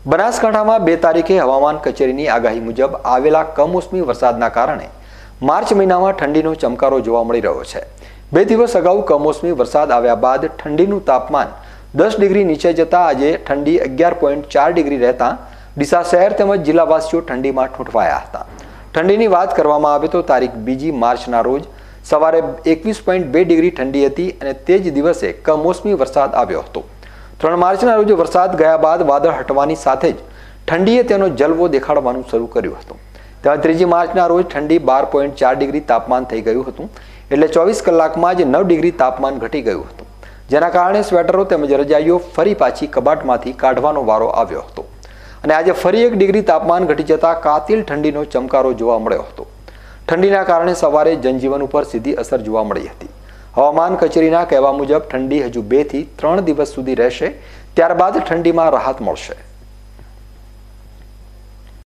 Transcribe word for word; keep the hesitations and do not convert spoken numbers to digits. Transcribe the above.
બનાસકાંઠામાં બે તારીખે હવામાન કચેરીની આગાહી મુજબ આવેલા કમોસમી વરસાદના કારણે માર્ચ મહિનામાં ઠંડીનો ચમકારો જોવા મળી રહ્યો છે। બે દિવસ અગાઉ કમોસમી વરસાદ આવ્યા બાદ ઠંડીનું તાપમાન દસ ડિગ્રી નીચે જતા આજે ઠંડી અગિયાર પોઈન્ટ ચાર ડિગ્રી રહેતા ડીસા શહેર તેમજ જિલ્લાવાસીઓ ઠંડીમાં ઠૂંઠવાયા હતા। ઠંડીની વાત કરવામાં આવે તો તારીખ બીજી માર્ચના રોજ સવારે એકવીસ પોઈન્ટ બે ડિગ્રી ઠંડી હતી અને તે જ દિવસે કમોસમી વરસાદ આવ્યો હતો। ત્રણ માર્ચના રોજ વરસાદ ગયા બાદ વાદળ હટવાની સાથે જ ઠંડીએ તેનો જલવો દેખાડવાનું શરૂ કર્યું હતું। ત્યારે ત્રીજી માર્ચના રોજ ઠંડી બાર પોઈન્ટ ચાર ડિગ્રી તાપમાન થઈ ગયું હતું, એટલે ચોવીસ કલાકમાં જ નવ ડિગ્રી તાપમાન ઘટી ગયું હતું, જેના કારણે સ્વેટરો તેમજ રજાઈઓ ફરી પાછી કબાટમાંથી કાઢવાનો વારો આવ્યો હતો અને આજે ફરી એક ડિગ્રી તાપમાન ઘટી જતા કાતિલ ઠંડીનો ચમકારો જોવા મળ્યો હતો। ઠંડીના કારણે સવારે જનજીવન ઉપર સીધી અસર જોવા મળી હતી। હવામાન કચેરીના કહેવા મુજબ ઠંડી હજુ બે થી ત્રણ દિવસ સુધી રહેશે, ત્યારબાદ ઠંડીમાં રાહત મળશે।